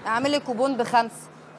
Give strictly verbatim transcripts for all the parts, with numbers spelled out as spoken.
اعملي كوبون بخمسه.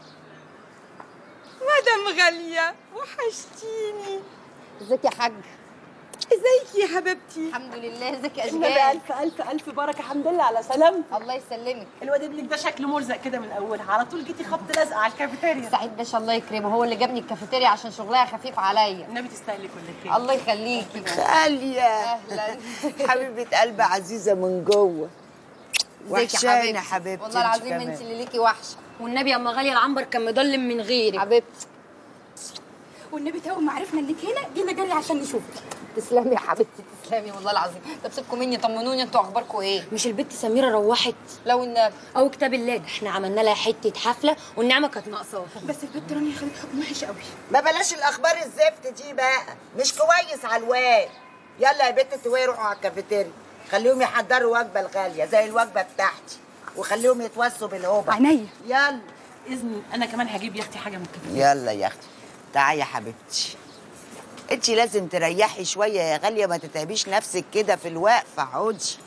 مدام غاليه وحشتيني. ازيك يا حاج؟ ازيك يا حبيبتي؟ الحمد لله. ازيك يا اشجان؟ النبي الف الف الف بركه. الحمد لله على سلامتك. الله يسلمك. الواد ابنك ده شكله مرزق كده من اولها، على طول جيتي خبط لازقه على الكافيتيريا. سعيد باشا الله يكرمه، هو اللي جابني الكافيتيريا عشان شغلها خفيف عليا. النبي تستاهلي كل خير. الله يخليكي. غالية اهلا. حبيبة قلب عزيزة من جوه. وحشاني يا حبيبتي. والله العظيم انت اللي ليكي وحشه. والنبي يا اما غاليه العنبر كان مضلم من غيرك حبيبتي. والنبي تو ما عرفنا انك هنا جينا جري عشان نشوفك. تسلمي يا حبيبتي تسلمي والله العظيم. طب سيبكم مني، طمنوني انتوا اخباركم ايه؟ مش البت سميره روحت؟ لو النبي او كتاب الله، ده احنا عملنا لها حته حفله والنعمه كانت ناقصاها. بس البت رانيا خدت حكم وحش قوي. ما بلاش الاخبار الزفت دي بقى، مش كويس على الواد. يلا يا بنت توي روحوا على الكافيتيريا، خليهم يحضروا وجبه الغاليه زي الوجبه بتاعتي، وخليهم يتوسوا بالهوبه. عينيا. يلا. اذني انا كمان هجيب يا اختي حاجه من الكافيتيريا. يلا يا اختي تعالي يا حبيبتي. انت لازم تريحي شويه يا غاليه، ما تتعبيش نفسك كده في الوقفه. عودي.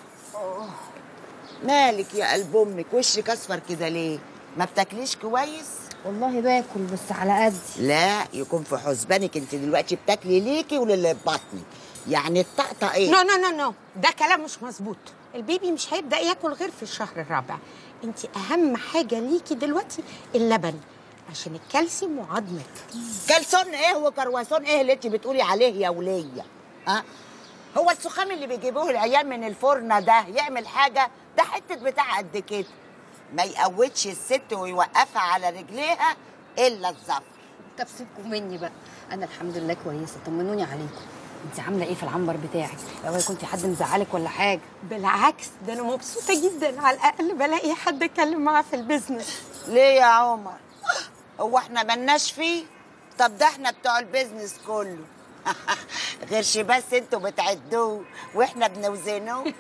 مالك يا قلب امك؟ وشك اصفر كده ليه؟ ما بتاكليش كويس؟ والله باكل بس على قدي. لا يكون في حسبانك، انت دلوقتي بتاكلي ليكي وللي في بطنك، يعني الطقطقه ايه؟ نو نو نو نو ده كلام مش مظبوط. البيبي مش هيبدا ياكل غير في الشهر الرابع. انت اهم حاجه ليكي دلوقتي اللبن عشان الكالسيوم وعظمك. كلسون ايه وكرواسون ايه اللي انت بتقولي عليه يا وليه؟ ها؟ هو السخام اللي بيجيبوه العيال من الفرن ده يعمل حاجه؟ ده حته بتاع قد كده، ما يقوتش الست ويوقفها على رجليها الا الظفر. طب سيبكم مني بقى، انا الحمد لله كويسه، طمنوني عليكم. انت عامله ايه في العنبر بتاعك؟ لو كنت حد مزعلك ولا حاجه؟ بالعكس ده انا مبسوطه جدا، على الاقل بلاقي حد اتكلم معاه في البيزنس. ليه يا عمر؟ هو احنا ملناش فيه؟ طب ده احنا بتوع البيزنس كله. غيرش بس انتوا بتعدوه واحنا بنوزنوه.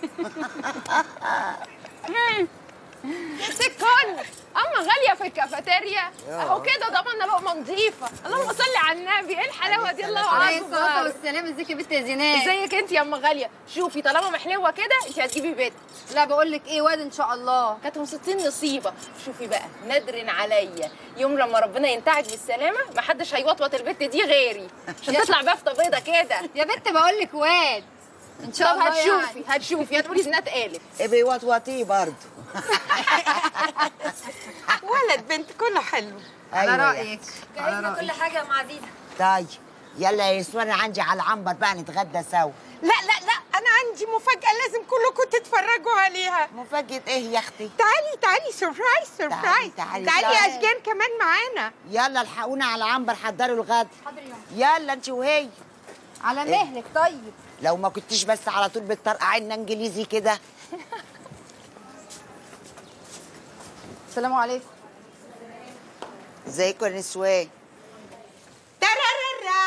يا ست كل اما غاليه في الكافيتيريا اهو كده ضمننا لقمه نظيفه. اللهم صل على النبي، ايه الحلاوه دي؟ الله عليه اكبر. الصلاه والسلام. ازيك يا بنت يا زينات؟ ازيك انت يا ام غاليه؟ شوفي طالما محلوه كده انت هتجيبي بيت. لا بقول لك ايه، واد ان شاء الله. كانت ستين نصيبه. شوفي بقى ندر عليا يوم لما ربنا ينتعج بالسلامه ما حدش هيوطوط البت دي غيري عشان تطلع بافته بيضه كده. يا بنت بقول لك واد ان شاء الله. طب هتشوفي يعني. هتشوفي هتقولي زينات قالت. ابقي وطوطيه برضه. ولد بنت كله حلو. على رايك. جهزنا كل حاجه مع عزيزه. طيب يلا يا يسوان، عندي على العنبر بقى نتغدى سوا. لا لا لا انا عندي مفاجاه لازم كلكم تتفرجوا عليها. مفاجأة ايه يا اختي؟ تعالي تعالي سربرايز سربرايز. تعالي تعالي يا اشجان كمان معانا. يلا الحقونا على العنبر، حضروا الغدا. يلا انت وهي على مهلك. طيب لو ما كنتيش بس على طول بتطرقعي لنا انجليزي كده. السلام عليكم. ازيكم يا نسوان؟ ترارارا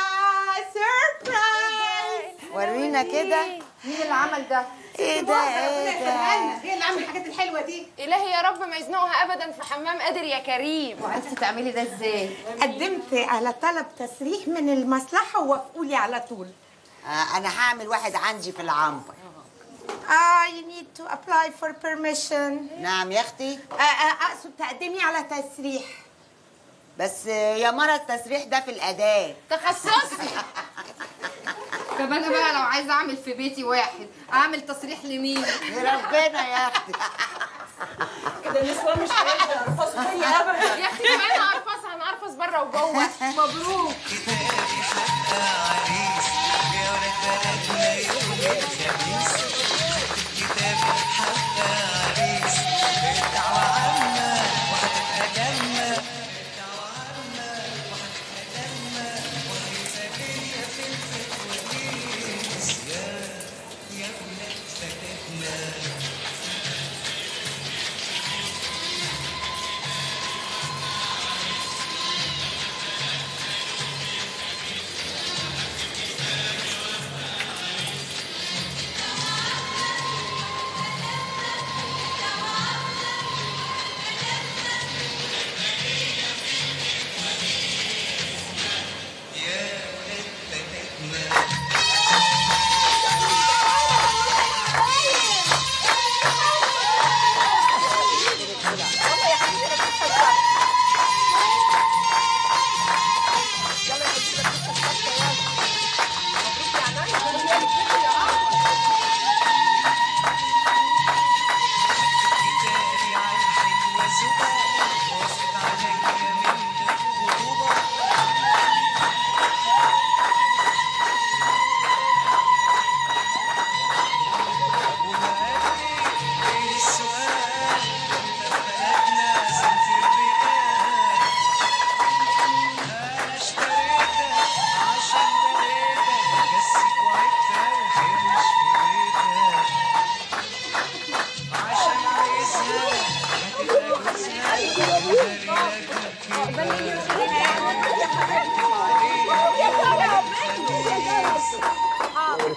سربرايز. ورينا كده. مين اللي عمل ده؟ ايه ده ايه ده؟ هي اللي عامله الحاجات الحلوه دي. الهي يا رب ما يزنقها ابدا في حمام قادر يا كريم. وعرفتي تعملي ده ازاي؟ قدمت على طلب تسريح من المصلحه ووافقوا لي على طول. آه انا هعمل واحد عندي في العنبر. Ah, you need to apply for permission. نعم يا اختي. آه آه اقصد تقدمي على تسريح. بس يا مرة التسريح ده في الأداة. تخصصي. طب انا بقى لو عايزه اعمل في بيتي واحد اعمل تصريح لمين؟ لربنا يا اختي. كده النسوان مش هيقدروا يرقصوا فيا ابدا. يا اختي كمان هنرفصها هنرفص بره وجوه. مبروك.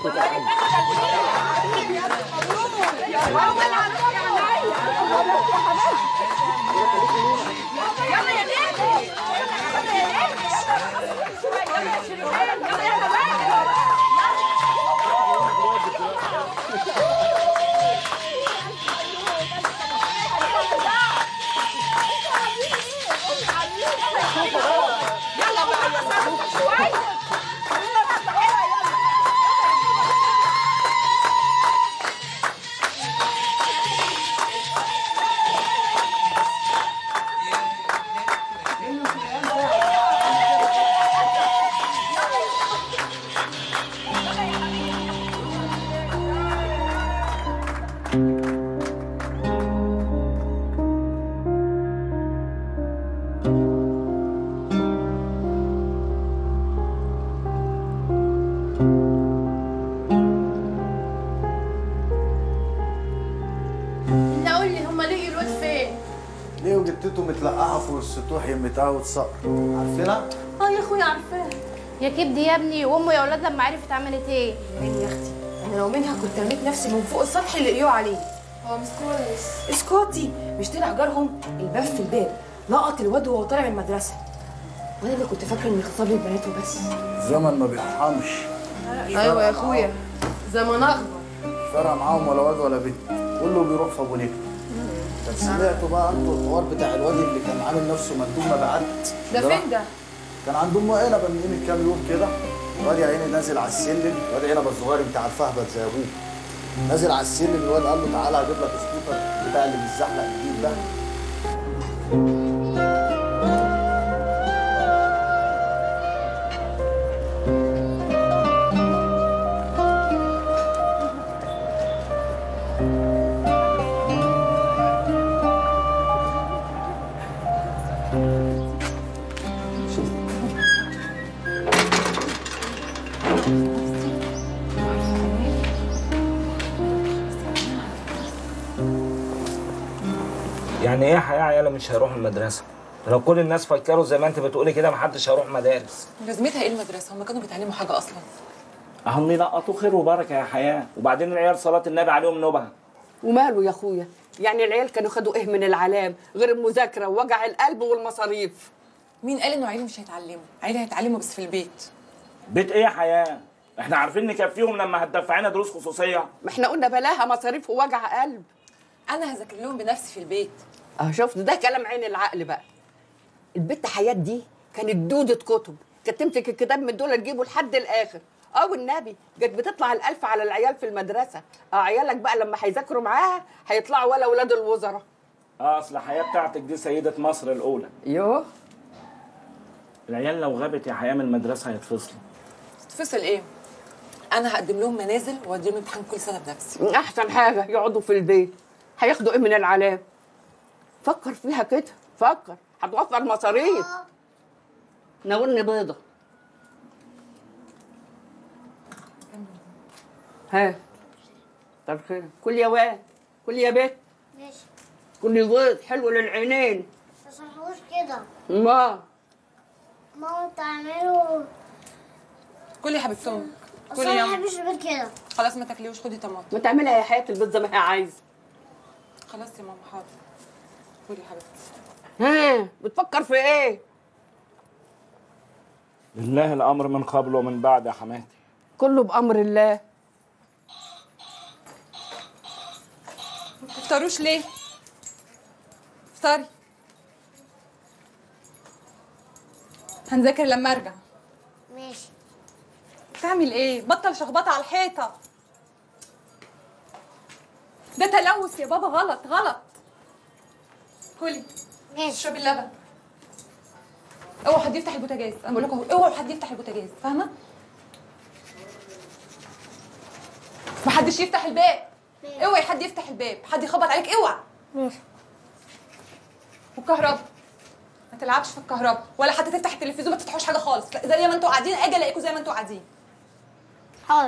بختك يا حاج. يلا يا بنت، يلا يا بنت، يلا يا شريفان، يلا يا جماعه. متلقحه فوق السطوح يمتها وتصقر، عارفينها؟ اه يا اخويا عارفاها. يا كبدي يا ابني، وامه يا اولاد لما عرفت عملت ايه؟ عيني يا اختي، انا لو منها كنت رميت نفسي من فوق السطح اللي لقيوه عليه. هو مش كويس. اسكتي، مش طلع جارهم الباب في الباب لقط الواد وهو طالع من المدرسه، وانا اللي كنت فاكره ان خطاب البنات وبس. الزمن ما بيرحمش. ايوه يا اخويا، زمن اخضر. مش فارقه معاهم ولا واد ولا بنت، كله بيروح في ابو نجم. طب سمعتوا بقى انتوا الحوار بتاع الواد اللي كان عامل نفسه مندوب مبيعات؟ ده فين ده؟ كان عند ام عنبه من قيمه كام يوم كده، الواد يا عيني نازل على السلم، الواد عنبه الصغير انت عارفاه بقى زي ابوه. نازل على السلم، الواد قال له تعالى هجيب لك سكوتر بتاع اللي بيتزحلق جديد ده. يعني ايه حياة عياله مش هيروحوا المدرسة؟ لو كل الناس فكروا زي ما انت بتقولي كده محدش هيروح مدارس. لازمتها ايه المدرسة؟ هم كانوا بيتعلموا حاجة أصلا؟ اهم يلقطوا خير وبركة يا حياة، وبعدين العيال صلاة النبي عليهم نبهة. وماله يا اخويا؟ يعني العيال كانوا خدوا ايه من العلام غير المذاكرة ووجع القلب والمصاريف؟ مين قال انه عيالي مش هيتعلموا؟ عيالي هيتعلموا بس في البيت. بيت ايه يا حياة؟ احنا عارفين نكفيهم لما هتدفعينا دروس خصوصية. ما احنا قلنا بلاها مصاريف ووجع قلب. انا هذاكر لهم بنفسي في البيت. اه شفت، ده كلام عين العقل بقى. البت حياة دي كانت دودة كتب، كانت تمسك الكتاب من دول تجيبه لحد الاخر. اه والنبي كانت بتطلع الالف على العيال في المدرسه. اه عيالك بقى لما هيذاكروا معاها هيطلعوا ولا ولاد الوزراء. اه اصل حياة بتاعتك دي سيدة مصر الاولى. يوه العيال لو غابت يا حياة من المدرسة هيتفصلوا. تتفصل ايه؟ انا هقدم لهم منازل وادي لهم امتحان كل سنه بنفسي. احسن حاجه يقعدوا في البيت. هياخدوا ايه من العلام؟ فكر فيها كده، فكر، هتوفر مصاريف. ناولني بيضه. ها طب خير، كل يا واد، كل يا بيت. ماشي. كل بيض حلو للعينين. ما تصحوش كده. ما ماما تعملوا. كلي يا حبيبتي امك. كلي يا ما بحبش البيض كده. خلاص ما تاكليوش، خدي طماطم. ما تعملها يا حياه البيض زي ما هي عايزه. خلاص يا ماما حاضر. كلي يا حبيبتي. ها بتفكر في ايه؟ لله الامر من قبل ومن بعد يا حماتي. كله بامر الله. ما تفطروش ليه؟ افطري. هنذاكر لما ارجع. ماشي. تعمل ايه؟ بطل شخبطه على الحيطه. ده تلوث يا بابا، غلط غلط. كلي. ماشي. اشربي اللبن. اوعوا حد يفتح البوتاجاز، انا بقول لكم اوعوا حد يفتح البوتاجاز، فاهمه؟ محدش يفتح الباب. اوعي حد يفتح الباب، حد يخبط عليك اوعى. ماشي. والكهرباء ما تلعبش في الكهرباء، ولا حد تفتح التلفزيون، ما تفتحوش حاجه خالص، زي ما انتوا قاعدين اجي الاقيكم زي ما انتوا قاعدين. حاضر.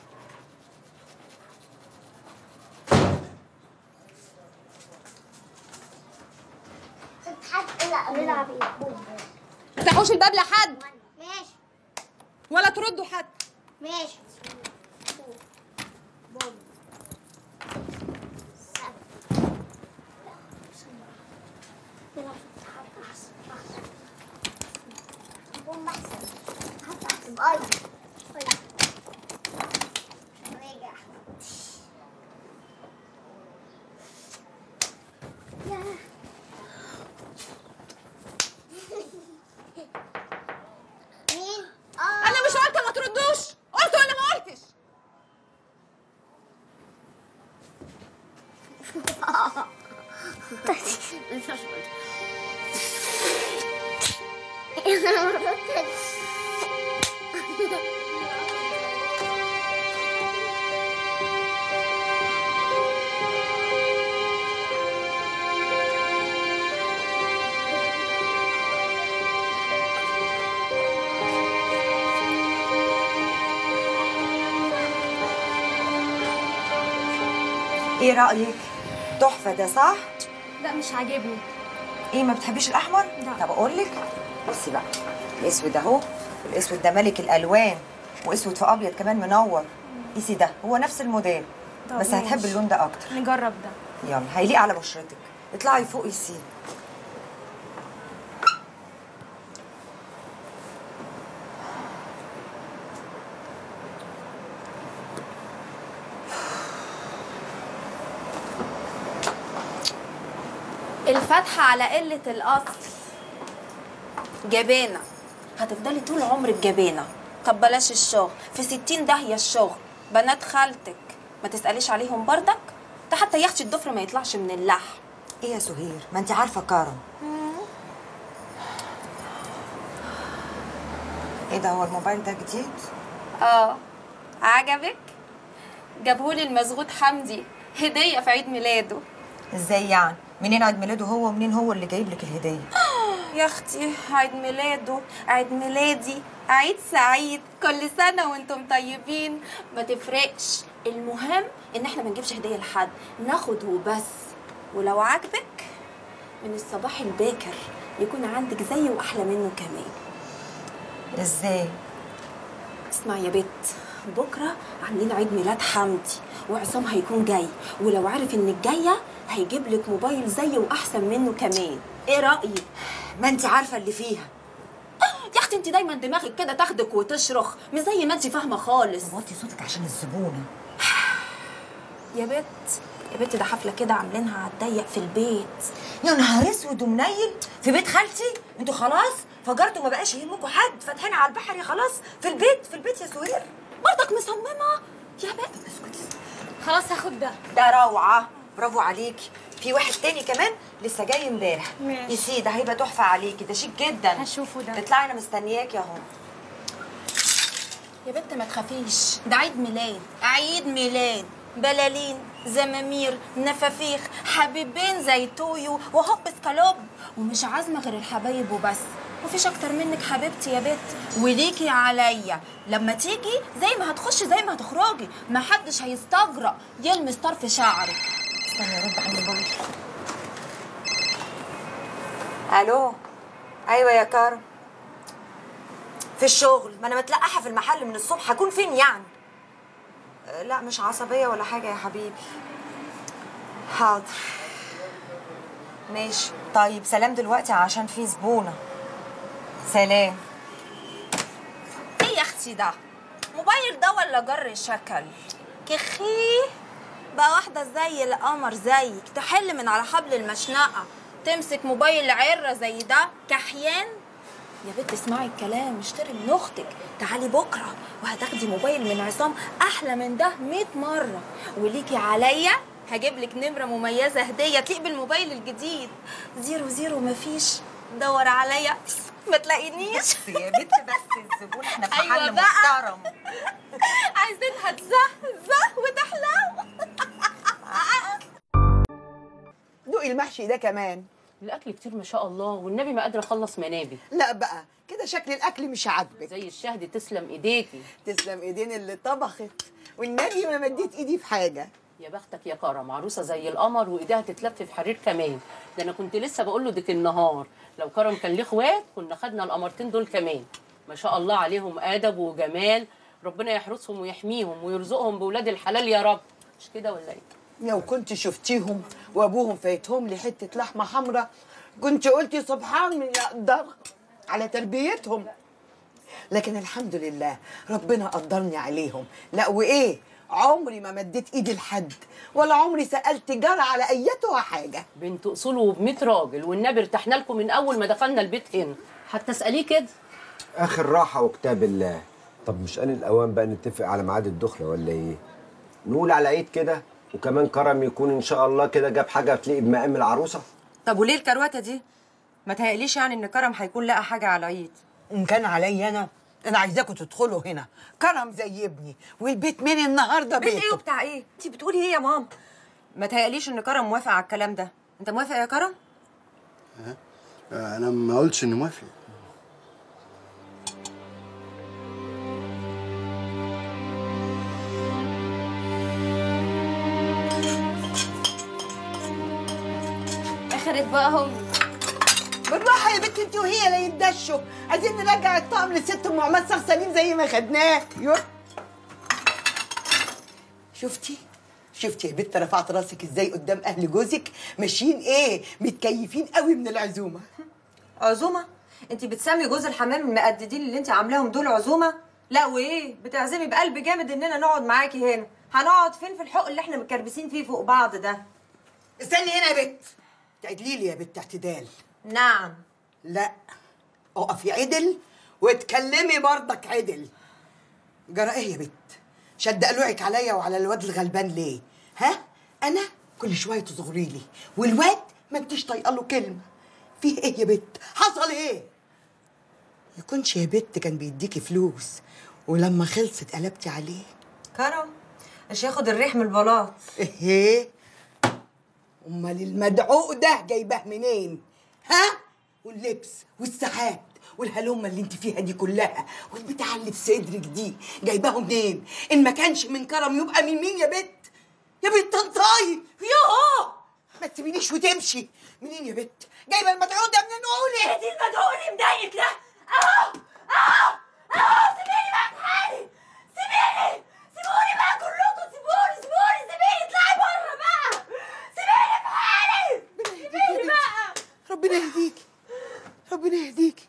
حد لا بيلعب ايه؟ ما تفتحوش الباب لحد. ماشي. ولا تردوا حد. ماشي. ايه رأيك؟ تحفة ده صح؟ لا مش عاجبني. ايه ما بتحبيش الأحمر؟ لا. طب أقول لك بصي بقى، الأسود أهو، الأسود ده ملك الألوان، وأسود في أبيض كمان منور. قيسي ده هو نفس الموديل بس ماشي. هتحب اللون ده أكتر. نجرب ده. يلا هيليق على بشرتك. اطلعي فوق قيسيه. الفتحة على قلة الأصل. جبانة، هتفضلي طول عمرك جبانة. طب بلاش الشغل، في ستين داهية الشغل. بنات خالتك ما تسأليش عليهم بردك، ده حتى يا اختي الضفر ما يطلعش من اللحم. ايه يا سهير؟ ما انت عارفة كرم. ايه ده، هو الموبايل ده جديد؟ اه عجبك؟ جابهولي المسغوط حمدي هدية في عيد ميلاده. ازاي يعني؟ منين عيد ميلاده هو ومنين هو اللي جايب لك الهدية؟ يا اختي عيد ميلاده عيد ميلادي، عيد سعيد، كل سنة وانتم طيبين. ما تفرقش، المهم ان احنا ما نجيبش هدية لحد، ناخد وبس. ولو عجبك من الصباح الباكر يكون عندك زيه واحلى منه كمان. ازاي؟ اسمع يا بت، بكره عاملين عيد ميلاد حمدي وعصام هيكون جاي، ولو عارف انك جايه هيجيب لك موبايل زيه واحسن منه كمان. ايه رايك؟ ما انت عارفه اللي فيها. يا اختي انت دايما دماغك كده تاخدك وتشرخ، مش زي ما انت فاهمه خالص. وطي صوتك عشان الزبونه. يا بت يا بت ده حفله كده عاملينها على الضيق في البيت. يا نهار اسود ومنيل، في بيت خالتي؟ انتوا خلاص فجرتوا، ما بقاش يهمكم حد، فاتحين على البحر يا خلاص. في البيت في البيت يا سهير. برضك مصممه يا بت. اسكتي خلاص هاخد ده. ده روعه، برافو عليكي. في واحد تاني كمان لسه جاي امبارح. ماشي. يا سيدي ده هيبقى تحفه عليكي، ده شيك جدا. هشوفه ده. اطلعي انا مستنياكي اهو. يا بنت ما تخافيش، ده عيد ميلاد، عيد ميلاد. بلالين، زمامير، نفافيخ، حبيبين زي تويو وهوب سكالوب، ومش عازمه غير الحبايب وبس. مفيش اكتر منك حبيبتي يا بت، وليكي عليا. لما تيجي زي ما هتخشي زي ما هتخرجي، ما حدش هيستجرأ يلمس طرف شعرك. استني ارد على الموبايل. الو. ايوه يا كارم، في الشغل. ما انا متلقحه في المحل من الصبح، هكون فين يعني؟ أه لا مش عصبيه ولا حاجه يا حبيبي. حاضر ماشي. طيب سلام دلوقتي عشان في زبونه. سلام. ايه يا اختي ده؟ موبايل ده ولا جر شكل؟ كخي بقى واحده زي القمر زيك تحل من على حبل المشنقه تمسك موبايل عره زي ده كحيان؟ يا بنت اسمعي الكلام، اشتري من اختك. تعالي بكره وهتاخدي موبايل من عصام احلى من ده مية مره، وليكي عليا هجيب لك نمره مميزه هديه تليق بالموبايل الجديد. زيرو زيرو مفيش، دور عليا ما تلاقينيش. بس يا بنت بس الزبون احنا في أيوة محل بقى. محترم. عايزينها تزهزه وتحلو. دوقي المحشي ده كمان. الاكل كتير ما شاء الله، والنبي ما قادره اخلص منابي. لا بقى كده شكل الاكل مش عاجبك. زي الشهد. تسلم ايديكي. تسلم ايدين اللي طبخت، والنبي ما مديت ايدي في حاجه. يا بختك يا كرم، عروسه زي القمر وايديها تتلف في حرير كمان. ده انا كنت لسه بقول له ديك النهار لو كرم كان ليه اخوات كنا خدنا القمرتين دول كمان. ما شاء الله عليهم ادب وجمال، ربنا يحرسهم ويحميهم ويرزقهم باولاد الحلال يا رب. مش كده ولا ايه؟ لو كنت شفتيهم وابوهم فايتهم لي حته لحمه حمراء كنت قلتي سبحان من يقدر على تربيتهم. لكن الحمد لله ربنا قدرني عليهم. لا وايه، عمري ما مديت ايدي لحد ولا عمري سالت جار على ايتها حاجه. بنت اصول وبميت راجل، والنبي ارتحنا لكم من اول ما دخلنا البيت هنا. حتى اساليه كده. اخر راحه وكتاب الله. طب مش آن الاوان بقى نتفق على ميعاد الدخله ولا ايه؟ نقول على عيد كده، وكمان كرم يكون ان شاء الله كده جاب حاجه تليق بمقام العروسه. طب وليه الكروته دي؟ ما تهيأليش يعني ان كرم هيكون لقى حاجه على العيد. ان كان عليا انا انا عايزاكم تدخلوا هنا. كرم زي ابني والبيت من النهارده بيت بيته. ايه وبتاع ايه؟ انت بتقولي ايه يا ماما؟ ما تهيأليش ان كرم موافق على الكلام ده. انت موافق يا كرم؟ ها؟ انا ما قلتش اني موافق. اخرت بقى هم. بالراحه يا بنت انت وهي لا يتدشوا. عايزين نرجع الطقم للست ام عماد صاغ سليم زي ما خدناه. يو شفتي شفتي يا بنت رفعت راسك ازاي قدام اهل جوزك؟ ماشيين ايه متكيفين قوي من العزومه. عزومه؟ انت بتسمي جوز الحمام المقددين اللي انت عاملاهم دول عزومه؟ لا وايه؟ بتعزمي بقلب جامد اننا نقعد معاكي هنا. هنقعد فين في الحق اللي احنا متكربسين فيه فوق بعض ده؟ استني هنا يا بنت. تعدلي لي يا بنت اعتدال. نعم. لا اقفي عدل واتكلمي برضك عدل. جرى ايه يا بنت؟ شد قلوعك عليا وعلى الواد الغلبان ليه؟ ها؟ انا كل شويه تصغري لي والواد ما انتش طايقه له كلمه. فيه ايه يا بنت؟ حصل ايه؟ يكونش يا بنت كان بيديكي فلوس ولما خلصت قلبتي عليه؟ كرم مش ياخد الريح من البلاط. ايه؟ امال المدعوق ده جايباه منين؟ ها؟ واللبس والساعات والهلومه اللي انت فيها دي كلها والبتاع اللي في صدرك دي جايباه منين؟ ان ما كانش من كرم يبقى من مين يا بت؟ يا بت انطاي ياه ما تسيبينيش وتمشي. منين يا بت؟ جايبه المدعوق ده منين؟ قولي. ايه دي المدعوق اللي مضايقك ده؟ اهو اهو اهو سيبيني بقى في حالي. سيبيني سيبوني بقى كلكم. سيبوني سيبوني سيبيني اطلعي بره بقى. سيبيني في حالي. سيبيني بقى. ربنا يهديكي ربنا يهديكي.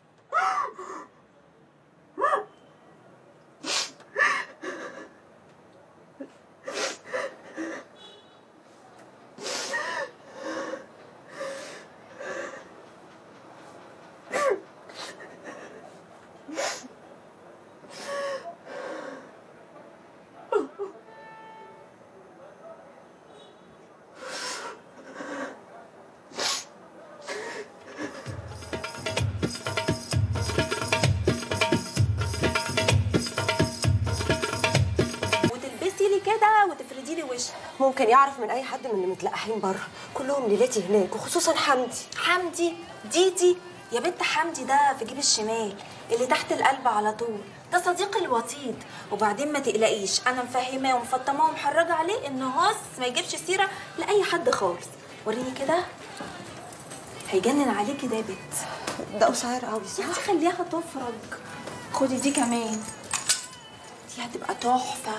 ممكن يعرف من اي حد من اللي متلقحين بره. كلهم ليلتي هناك وخصوصا حمدي. حمدي ديدي يا بنت. حمدي ده في جيب الشمال اللي تحت القلب على طول. ده صديقي الوطيد. وبعدين ما تقلقيش انا مفهماه ومفطماه ومحرجه عليه ان هوس ما يجيبش سيره لاي حد خالص. وريني كده هيجنن عليكي ده يا بنت. ده قصير قوي صح؟ يعني خليها تفرج. خدي دي كمان دي هتبقى تحفه.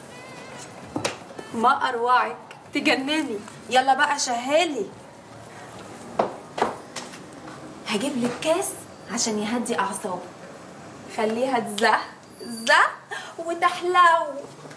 ما اروعك تجنني. يلا بقى شهالي. هجيب لك كاس عشان يهدي اعصابه. خليها تزه زه وتحلو.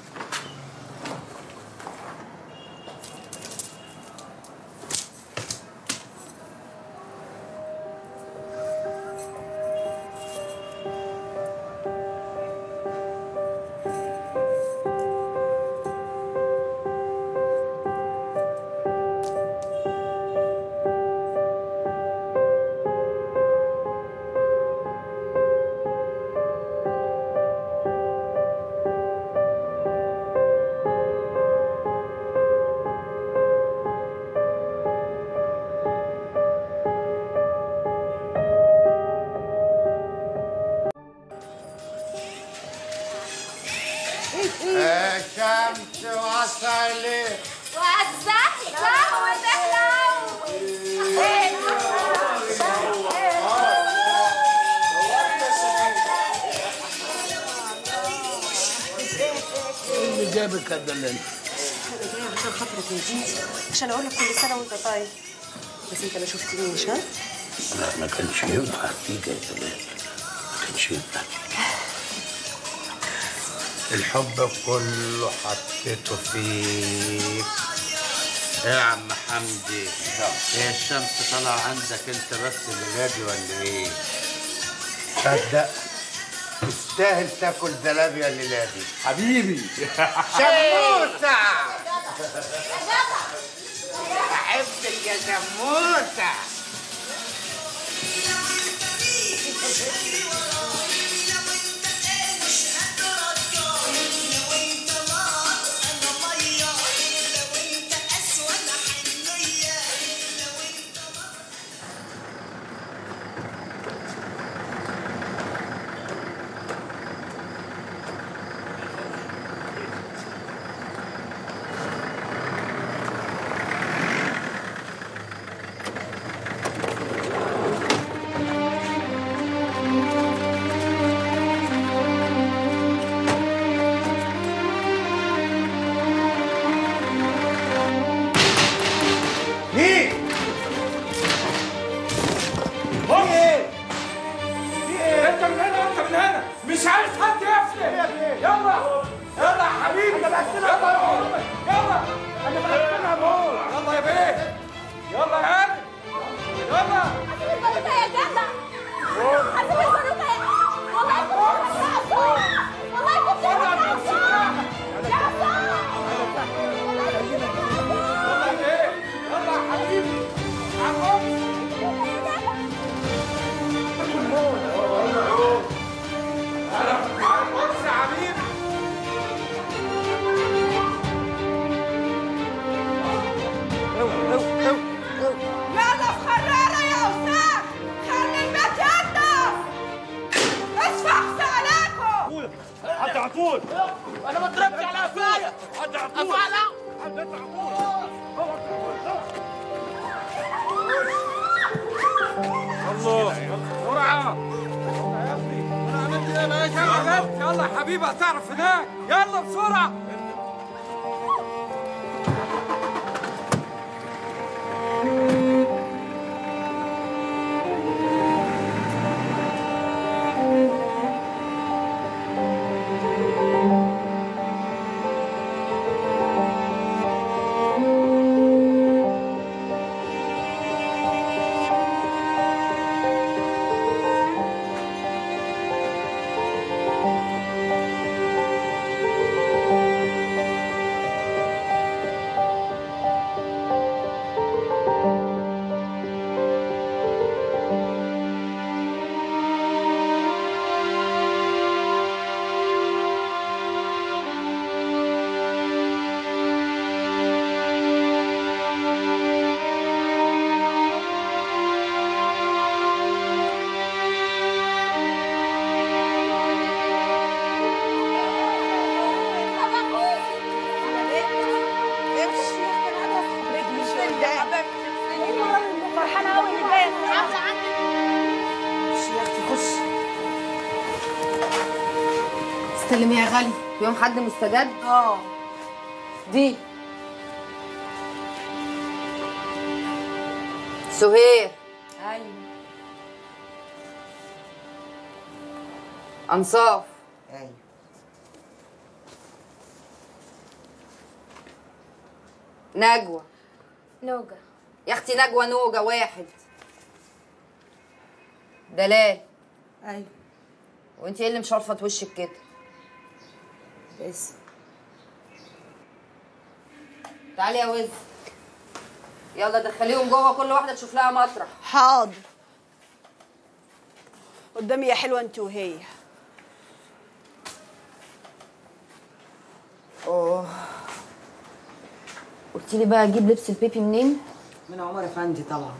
الشمس وصلت وزحزح وتحلو. ايه اللي جابك يا دلال؟ انا جايه عشان خاطرك يا ديدي عشان اقول لك كل سنه وانت طيب. بس انت ما شفتنيش ها؟ لا ما كانش ينفع تيجي يا دلال. ما كانش ينفع. الحب كله حطيته فيك يا عم حمدي. هي الشمس طالعه عندك انت بس الليله دي ولا ايه؟ صدق تستاهل تاكل زلابيا الليله دي حبيبي. شموسه حبيبتك يا شموسه. مش عايز حد يفلت. يلا يلا يا حبيبي، يلا يا عمر، يلا انا بقفلها موت. يلا يا بيه، يلا يا هاني، يلا. حاسب الباروكه يا جدع، حاسب الباروكه يا والله كنت هتعصب، والله كنت هتعصب يا عصام. يلا يا بيه، يلا يا حبيبي على القمص. يا حبيبي نضف خرارة يا أستاذ، خلي البيت ينضف. اسمع سألاكم. حد عطول، أنا ما اتضربتش على قفايا. حد عطول، أفعل حد عطول. الله بسرعة. أنا عملت إيه بقى يا بنت؟ يلا يا حبيبي هتعرف هناك، يلا بسرعة. استلمي يا غالي. يوم حد مستجد؟ اه. دي سهير. ايوه. انصاف. ايوه. نجوى. نوجة. يا اختي نجوى نوجة واحد. دلال. ايوه. وانتي ايه اللي مشرفط وشك كده؟ بس تعالي يا وز، يلا دخليهم جوه، كل واحده تشوف لها مطرح. حاضر. قدامي يا حلوه انت وهي. اوه، قلتي لي بقى اجيب لبس البيبي منين؟ من عمر افندي طبعا.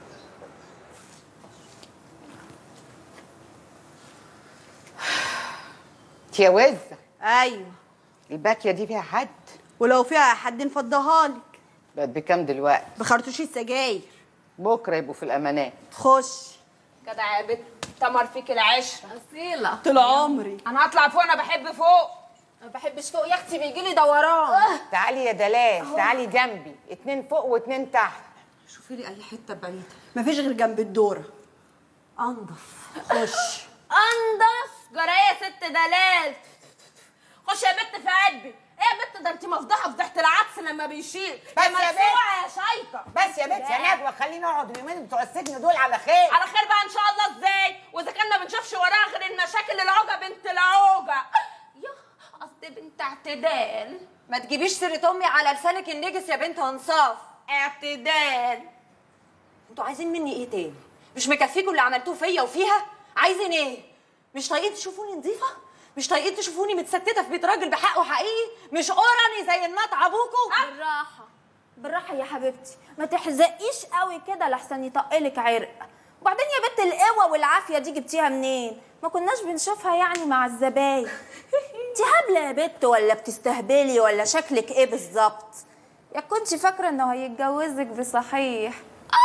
يا وز. ايوه. الباكيه دي فيها حد؟ ولو فيها حد نفضها لك. بقت بكام دلوقتي؟ بخرطوشي السجاير. بكره يبقوا في الامانات. خش. جدع يا بت، تمر فيك العشره. اصيله طول عمري. انا هطلع فوق، انا بحب فوق. ما بحبش فوق يا اختي، بيجي لي دوران. تعالي يا دلال، تعالي جنبي، اتنين فوق واتنين تحت. شوفي لي اي حته بعيده. مفيش غير جنب الدوره. انضف. خش. انضف جرايه يا ست دلال. خش يا بت في قلبي. ايه يا بت، ده انت مفضحه فضحه العدس لما بيشيل. بس يا مدفوعه يا شايطه. بس يا بنت يا نجوى، خلينا نقعد اليومين بتوع السجن دول على خير. على خير بقى ان شاء الله. ازاي واذا كان ما بنشوفش وراها غير المشاكل العوجه بنت العوجه. يا قصدي بنت اعتدال. ما تجيبيش سيرة امي على لسانك النجس يا بنت انصاف. اعتدال. انتوا عايزين مني ايه تاني؟ مش مكفيكوا اللي عملتوه فيا وفيها؟ عايزين ايه؟ مش طايقين تشوفوني نظيفه؟ مش طايقين تشوفوني متستته في بيت راجل بحقه حقيقي؟ مش قرني زي النطع ابوكوا؟ بالراحه بالراحه يا حبيبتي، ما تحزقيش قوي كده لحسن يطقلك عرق. وبعدين يا بنت القوه والعافيه دي جبتيها منين؟ ما كناش بنشوفها يعني مع الزباين. انت هبله يا بت ولا بتستهبلي ولا شكلك ايه بالظبط؟ يا كنتي فاكره انه هيتجوزك بصحيح.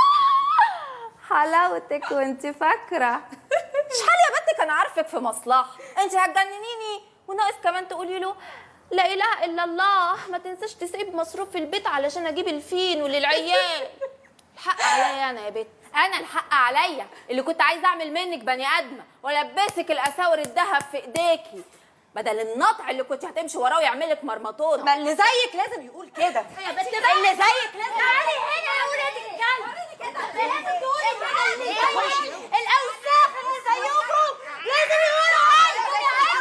حلاوتك وانت فاكره. شحال يا بنت كان عارفك في مصلحه، انت هتجننيني وناقص كمان تقولي له لا اله الا الله ما تنساش تسيب مصروف في البيت علشان اجيب الفين وللعيال. الحق عليا انا يا بت، انا الحق عليا اللي كنت عايزه اعمل منك بني ادمه والبسك الاساور الذهب في ايديكي بدل النطع اللي كنت هتمشي وراه ويعملك مرمطونه. ما اللي زيك لازم يقول كده يا بت بقى اللي زيك لازم. تعالي هنا يا ولاد الكلب، لازم تقولي الاوساخ اللي زيكم لازم يقولوا عنكم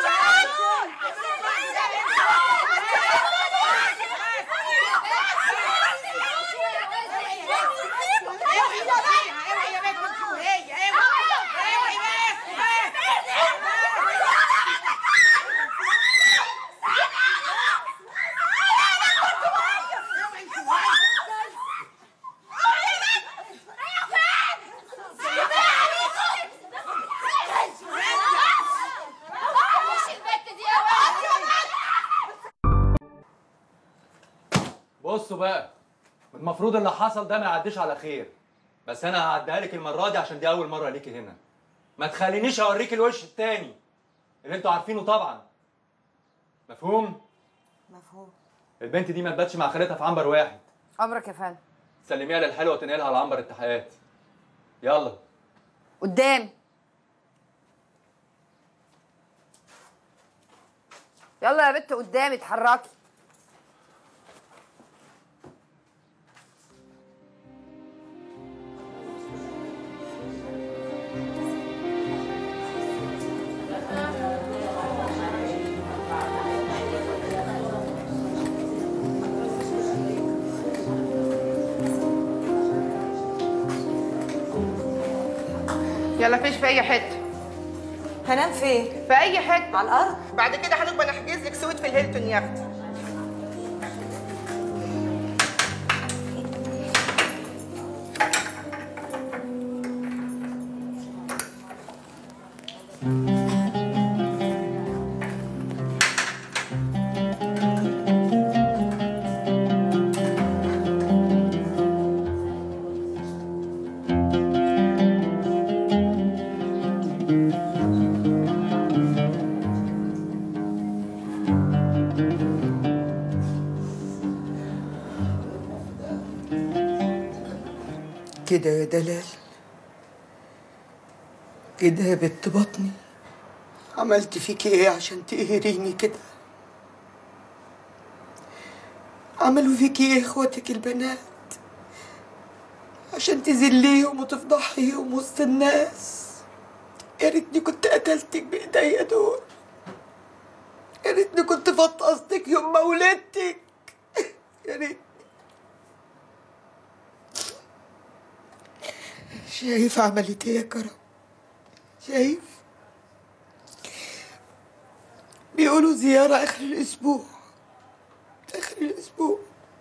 بصوا بقى، المفروض اللي حصل ده ما يعديش على خير، بس انا هعديها لك المره دي عشان دي اول مره ليكي هنا. ما تخلينيش اوريك الوش التاني اللي انتوا عارفينه طبعا. مفهوم؟ مفهوم. البنت دي ما تباتش مع خالتها في عنبر واحد. امرك يا فندم. سلميها للحلوه وتنقلها على عنبر التحقيقات. يلا قدام. يلا يا بت قدامي اتحركي. يلا فيش في اي حته. هنام فين؟ في اي حته. على الارض. بعد كده هنبقى نحجز لك سويت في الهيلتون يا اختي. كده يا دلال، كده يا بنت بطني، عملت فيكي ايه عشان تقهريني كده؟ عملوا فيكي ايه اخواتك البنات عشان تذليهم وتفضحيهم وسط الناس؟ يا ريتني كنت قتلتك بايديا دول، يا ريتني كنت فطستك يوم ما ولدتك، يا ريت. شايف عملت ايه يا كرم؟ شايف؟ بيقولوا زيارة آخر الأسبوع، آخر الأسبوع.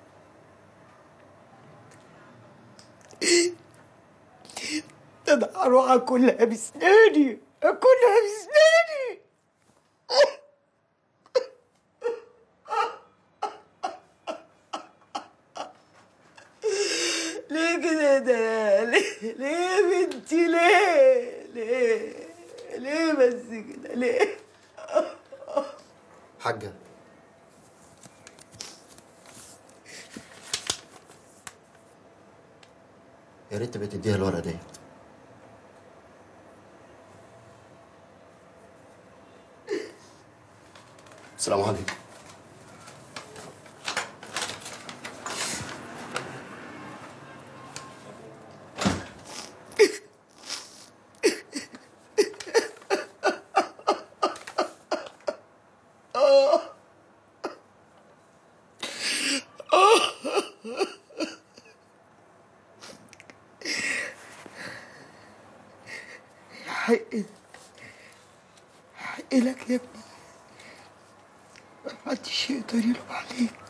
ده أنا هروح أكلها بسناني، أكلها بسناني. ليه كده يا دلال؟ ليه ليه يا بنتي؟ ليه ليه ليه بس كده ليه؟ حاجة يا ريت بتديها الورقة دي. السلام عليكم. حق حق لك يا ابني، محدش يقدر يلوم عليك.